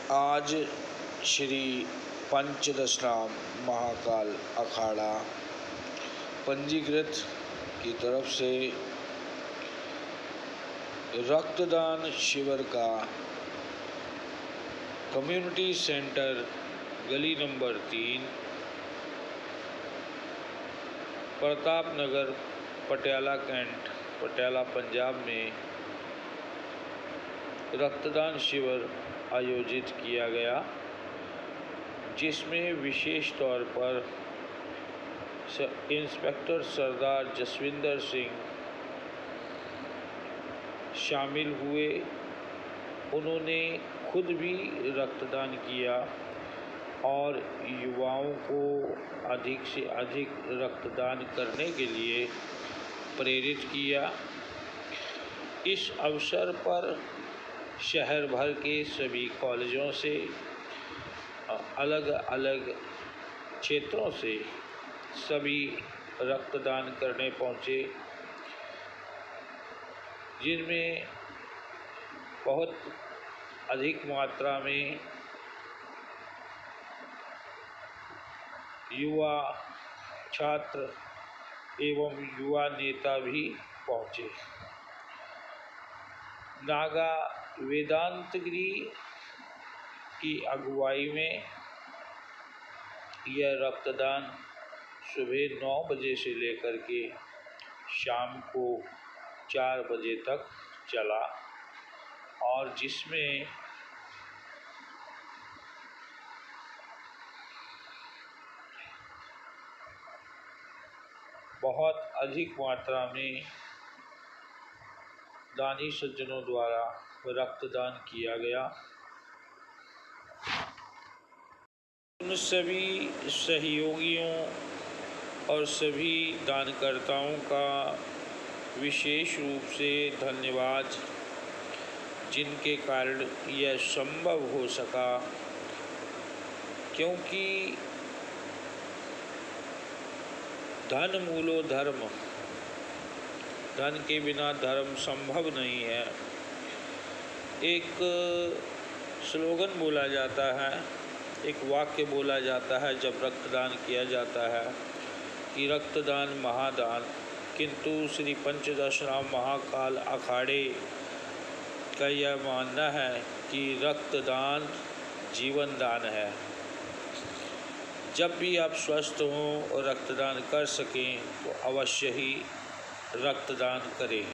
आज श्री पंचदशनाम महाकाल अखाड़ा पंजीकृत की तरफ से रक्तदान शिविर का कम्युनिटी सेंटर गली नंबर 3 प्रताप नगर पटियाला कैंट पटियाला पंजाब में रक्तदान शिविर आयोजित किया गया, जिसमें विशेष तौर पर इंस्पेक्टर सरदार जसविंदर सिंह शामिल हुए। उन्होंने खुद भी रक्तदान किया और युवाओं को अधिक से अधिक रक्तदान करने के लिए प्रेरित किया। इस अवसर पर शहर भर के सभी कॉलेजों से, अलग अलग क्षेत्रों से सभी रक्तदान करने पहुँचे, जिनमें बहुत अधिक मात्रा में युवा छात्र एवं युवा नेता भी पहुँचे। नागा वेदांतगिरी की अगुवाई में यह रक्तदान सुबह 9 बजे से लेकर के शाम को 4 बजे तक चला और जिसमें बहुत अधिक मात्रा में दानी सज्जनों द्वारा रक्तदान किया गया। उन सभी सहयोगियों और सभी दानकर्ताओं का विशेष रूप से धन्यवाद, जिनके कारण यह संभव हो सका, क्योंकि धन मूलो धर्म, धन के बिना धर्म संभव नहीं है। एक स्लोगन बोला जाता है, एक वाक्य बोला जाता है जब रक्तदान किया जाता है कि रक्तदान महादान, किंतु श्री पंचदशनाम महाकाल अखाड़े का यह मानना है कि रक्तदान जीवन दान है। जब भी आप स्वस्थ हों और रक्तदान कर सकें तो अवश्य ही रक्तदान करें।